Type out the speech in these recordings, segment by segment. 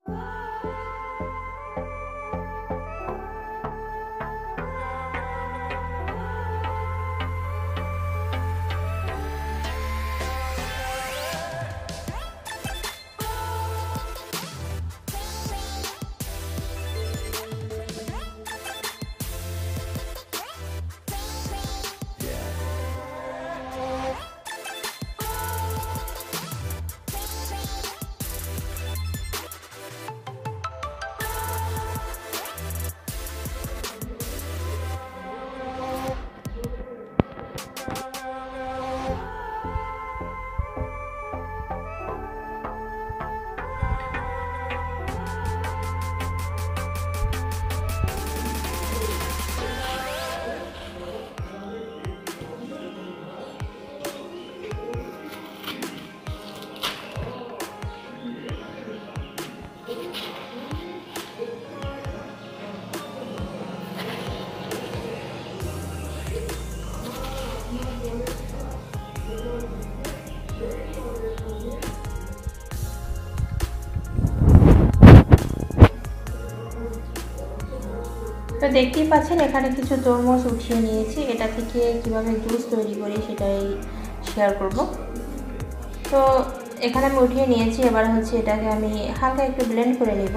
তো দেখতেই পাচ্ছেন এখানে কিছু তরমুজ উঠিয়ে নিয়েছি, এটা থেকে কিভাবে জুস তৈরি করি সেটাই শেয়ার করব। তো এখানে আমি উঠিয়ে নিয়েছি, এবার হচ্ছে এটাকে আমি হালকা একটু ব্লেন্ড করে নেব।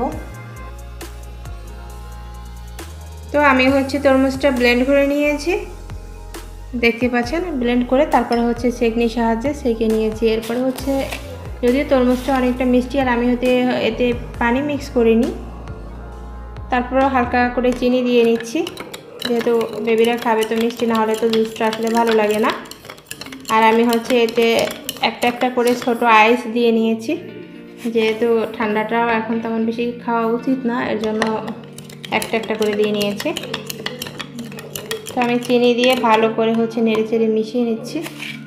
তো আমি হচ্ছে তরমুজটা ব্লেন্ড করে নিয়েছি, দেখতে পাচ্ছেন ব্লেন্ড করে তারপরে হচ্ছে ছেঁকনির সাহায্যে ছেঁকে নিয়েছি। এরপরে হচ্ছে যদিও তরমুজটা অনেকটা মিষ্টি আর আমি এতে পানি মিক্স করিনি, তারপরেও হালকা করে চিনি দিয়ে নিচ্ছি, যেহেতু বেবিরা খাবে তো মিষ্টি না হলে তো জুসটা আসলে ভালো লাগে না। আর আমি হচ্ছে এতে একটা একটা করে ছোট আইস দিয়ে নিয়েছি, যেহেতু ঠান্ডাটাও এখন তেমন বেশি খাওয়া উচিত না, এর জন্য একটা একটা করে দিয়ে নিয়েছি। তো আমি চিনি দিয়ে ভালো করে হচ্ছে নেড়ে চেড়ে মিশিয়ে নিচ্ছি।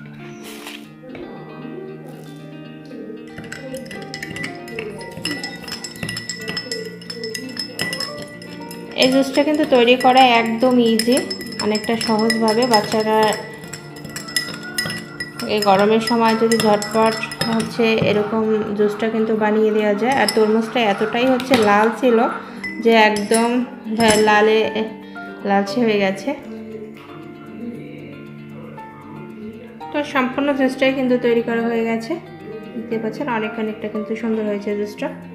এই জুসটা কিন্তু তৈরি করা একদম ইজি, অনেকটা সহজভাবে বাচ্চারা এই গরমের সময় যদি ঝটপট হচ্ছে এরকম জুসটা কিন্তু বানিয়ে দেওয়া যায়। আর তরমুজটা এতটাই হচ্ছে লাল ছিল যে একদম লালচে হয়ে গেছে। তো সম্পূর্ণ জুসটাই কিন্তু তৈরি করা হয়ে গেছে, দেখতে পাচ্ছেন অনেকটা কিন্তু সুন্দর হয়েছে জুসটা।